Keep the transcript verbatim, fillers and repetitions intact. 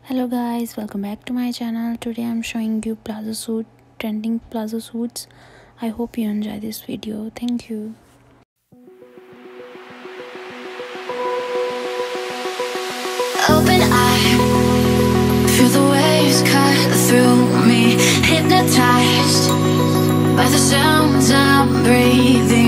Hello guys, welcome back to my channel. Today I'm showing you palazzo suit, trending palazzo suits. I hope you enjoy this video. Thank you. Open eye, feel the waves cut through me, hypnotized by the sounds I'm breathing.